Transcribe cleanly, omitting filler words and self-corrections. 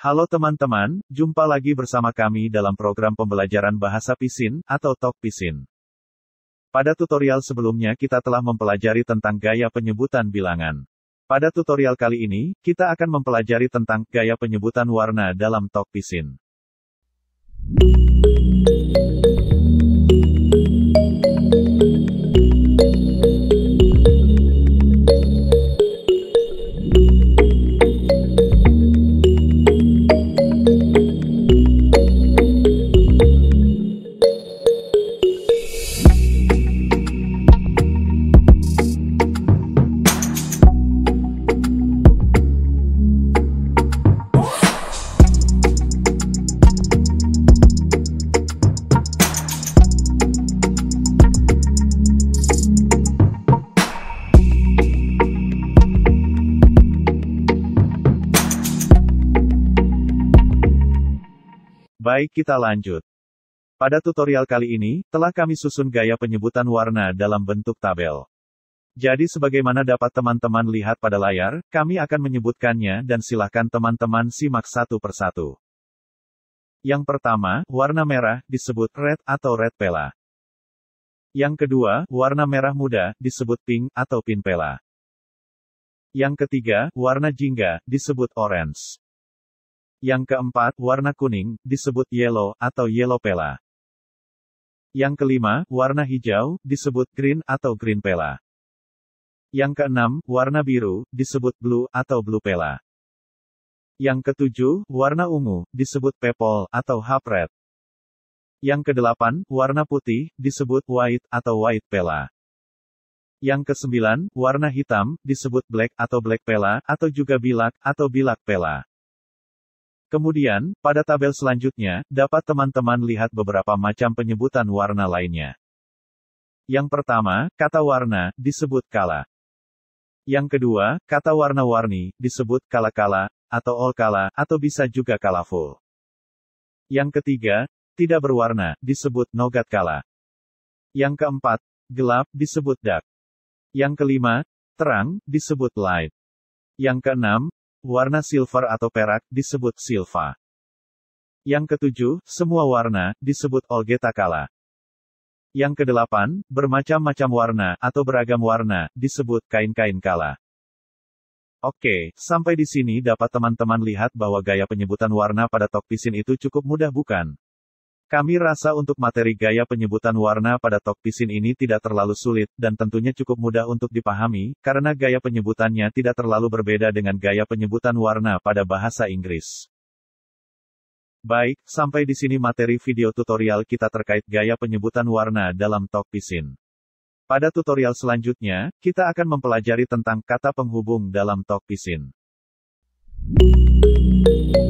Halo teman-teman, jumpa lagi bersama kami dalam program pembelajaran bahasa Pisin, atau Talk Pisin. Pada tutorial sebelumnya kita telah mempelajari tentang gaya penyebutan bilangan. Pada tutorial kali ini, kita akan mempelajari tentang gaya penyebutan warna dalam Talk Pisin. Baik, kita lanjut. Pada tutorial kali ini, telah kami susun gaya penyebutan warna dalam bentuk tabel. Jadi sebagaimana dapat teman-teman lihat pada layar, kami akan menyebutkannya dan silakan teman-teman simak satu persatu. Yang pertama, warna merah, disebut red atau red pela. Yang kedua, warna merah muda, disebut pink atau pink pela. Yang ketiga, warna jingga, disebut orange. Yang keempat, warna kuning, disebut yellow, atau yellow pela. Yang kelima, warna hijau, disebut green, atau green pela. Yang keenam, warna biru, disebut blue, atau blue pela. Yang ketujuh, warna ungu, disebut purple, atau half red. Yang kedelapan, warna putih, disebut white, atau white pela. Yang kesembilan, warna hitam, disebut black, atau black pela, atau juga bilak, atau bilak pela. Kemudian, pada tabel selanjutnya, dapat teman-teman lihat beberapa macam penyebutan warna lainnya. Yang pertama, kata warna, disebut kala. Yang kedua, kata warna-warni, disebut kala-kala, atau all-kala, atau bisa juga colorful. Yang ketiga, tidak berwarna, disebut nogat kala. Yang keempat, gelap, disebut dark. Yang kelima, terang, disebut light. Yang keenam, warna silver atau perak, disebut silva. Yang ketujuh, semua warna, disebut olgeta kala. Yang kedelapan, bermacam-macam warna, atau beragam warna, disebut kain-kain kala. Oke, sampai di sini dapat teman-teman lihat bahwa gaya penyebutan warna pada Talk Pisin itu cukup mudah bukan? Kami rasa untuk materi gaya penyebutan warna pada Talk Pisin ini tidak terlalu sulit, dan tentunya cukup mudah untuk dipahami, karena gaya penyebutannya tidak terlalu berbeda dengan gaya penyebutan warna pada bahasa Inggris. Baik, sampai di sini materi video tutorial kita terkait gaya penyebutan warna dalam Talk Pisin. Pada tutorial selanjutnya, kita akan mempelajari tentang kata penghubung dalam Talk Pisin.